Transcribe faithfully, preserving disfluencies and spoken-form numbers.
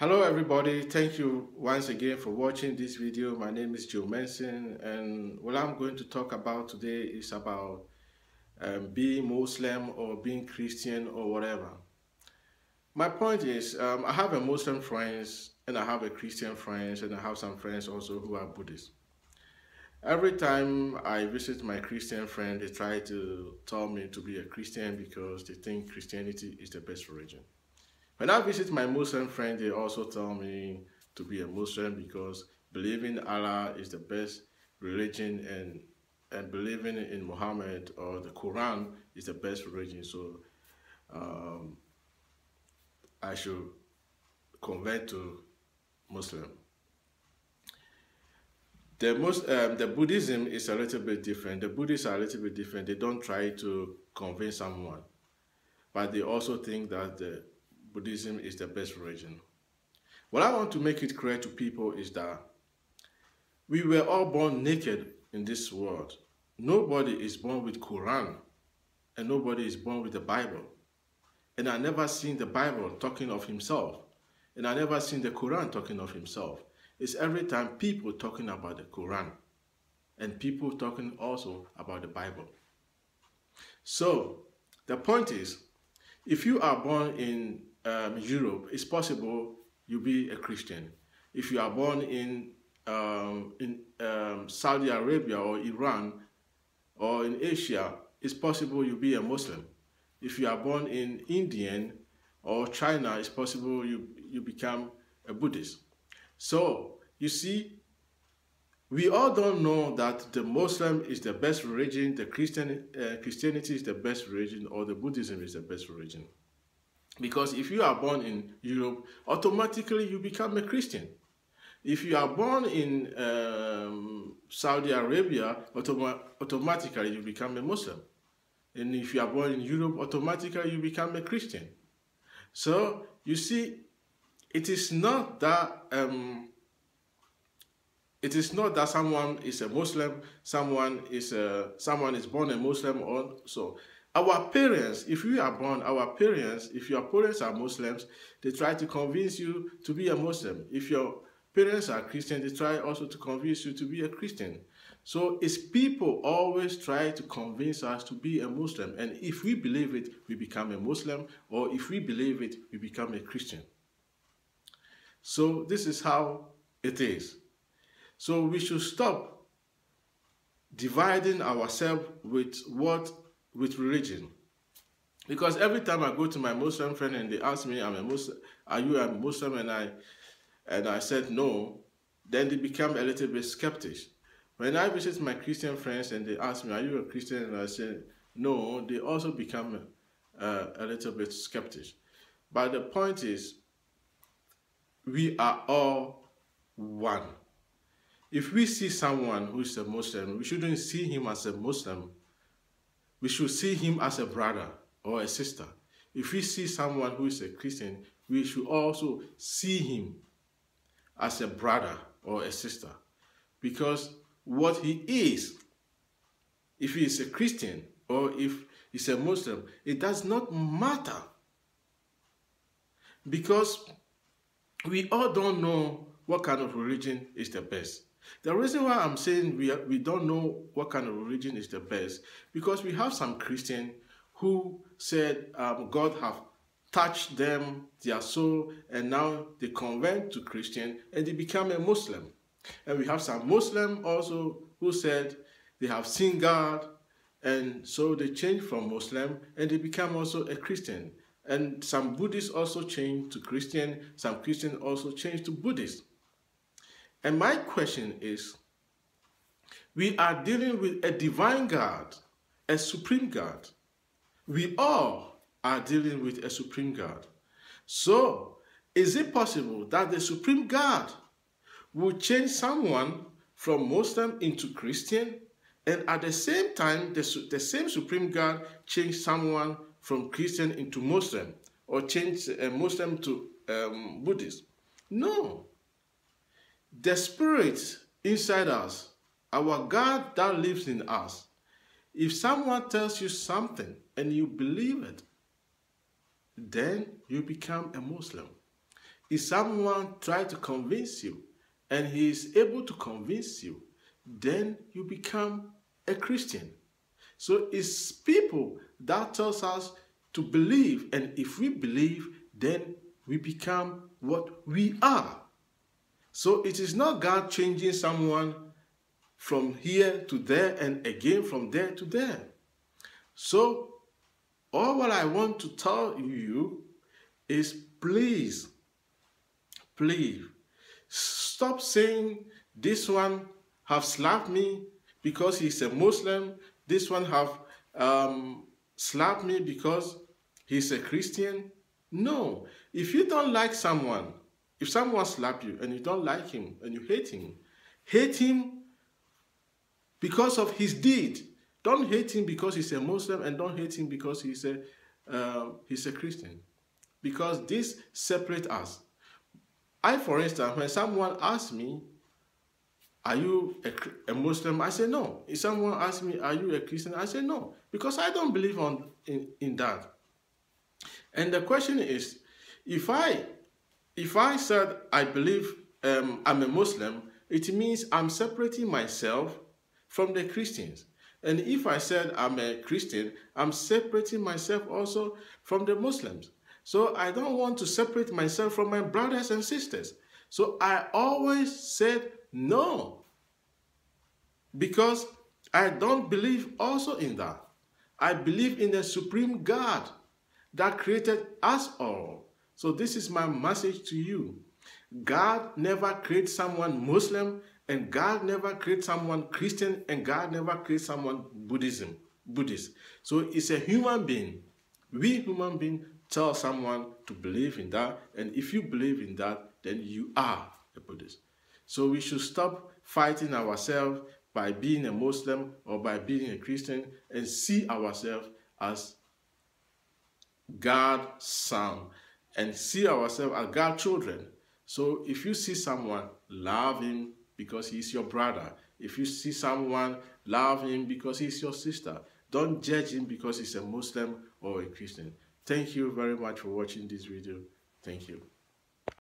Hello everybody, thank you once again for watching this video. My name is Joe Manson, and what I'm going to talk about today is about um, being Muslim or being Christian or whatever. My point is, um, I have a Muslim friends and I have a Christian friends and I have some friends also who are Buddhists. Every time I visit my Christian friend, they try to tell me to be a Christian because they think Christianity is the best religion. When I visit my Muslim friend, they also tell me to be a Muslim because believing Allah is the best religion and and believing in Muhammad or the Quran is the best religion. So um, I should convert to Muslim. The most um, the Buddhism is a little bit different. The Buddhists are a little bit different. They don't try to convince someone, but they also think that the Buddhism is the best religion. What I want to make it clear to people is that we were all born naked in this world. Nobody is born with Quran and nobody is born with the Bible. And I never seen the Bible talking of himself. And I never seen the Quran talking of himself. It's every time people talking about the Quran and people talking also about the Bible. So the point is, if you are born in um, Europe, it's possible you be a Christian. If you are born in um, in um, Saudi Arabia or Iran or in Asia, it's possible you be a Muslim. If you are born in India or China, it's possible you, you become a Buddhist. So, you see, we all don't know that the Muslim is the best religion, the Christian, uh, Christianity is the best religion, or the Buddhism is the best religion. Because if you are born in Europe, automatically you become a Christian. If you are born in um, Saudi Arabia, autom automatically you become a Muslim. And if you are born in Europe, automatically you become a Christian. So, you see, it is not that um, it is not that someone is a Muslim, someone is a, someone is born a Muslim or so. Our parents, if you are born, our parents, if your parents are Muslims, they try to convince you to be a Muslim. If your parents are Christian, they try also to convince you to be a Christian. So it's people always try to convince us to be a Muslim. And if we believe it, we become a Muslim. Or if we believe it, we become a Christian. So this is how it is. So we should stop dividing ourselves with what with religion. Because every time I go to my Muslim friend and they ask me, I'm a Muslim, are you a Muslim? And I and I said no, then they become a little bit skeptic. When I visit my Christian friends and they ask me, are you a Christian? And I say no, they also become uh, a little bit skeptic. But the point is, we are all one. If we see someone who is a Muslim, we shouldn't see him as a Muslim. We should see him as a brother or a sister. If we see someone who is a Christian, we should also see him as a brother or a sister. Because what he is, if he is a Christian or if he's a Muslim, it does not matter. Because we all don't know what kind of religion is the best. The reason why I'm saying we, we don't know what kind of religion is the best, because we have some Christians who said um, God have touched them, their soul, and now they convert to Christian and they become a Muslim. And we have some Muslim also who said they have seen God, and so they change from Muslim and they become also a Christian. And some Buddhists also change to Christian, some Christians also change to Buddhist. And my question is, we are dealing with a divine God, a supreme God. We all are dealing with a supreme God. So, is it possible that the supreme God will change someone from Muslim into Christian, and at the same time, the, the same supreme God change someone from Christian into Muslim, or change a Muslim to um, Buddhist? No. The spirit inside us, our God that lives in us, if someone tells you something and you believe it, then you become a Muslim. if someone tries to convince you and he is able to convince you, then you become a Christian. So it's people that tells us to believe, and if we believe, then we become what we are. So it is not God changing someone from here to there and again from there to there. So all what I want to tell you is please, please, stop saying this one have slapped me because he's a Muslim, this one have um, slapped me because he's a Christian. No, if you don't like someone, if someone slapped you and you don't like him and you hate him, hate him because of his deed. Don't hate him because he's a Muslim, and don't hate him because he's a uh, he's a Christian, because this separates us. I, for instance, when someone asks me, "Are you a, a Muslim?" I say no. If someone asks me, "Are you a Christian?" I say no, because I don't believe on in, in that. And the question is, if I if I said I believe um, I'm a Muslim, it means I'm separating myself from the Christians. And if I said I'm a Christian, I'm separating myself also from the Muslims. So I don't want to separate myself from my brothers and sisters. So I always said no, because I don't believe also in that. I believe in the supreme God that created us all. So this is my message to you. God never created someone Muslim, and God never created someone Christian, and God never created someone Buddhism, Buddhist. So it's a human being. We human beings tell someone to believe in that, and if you believe in that, then you are a Buddhist. So we should stop fighting ourselves by being a Muslim or by being a Christian, and see ourselves as God's son, and see ourselves as God's children. So if you see someone, love him because he's your brother. If you see someone, love him because he's your sister. Don't judge him because he's a Muslim or a Christian. Thank you very much for watching this video. Thank you.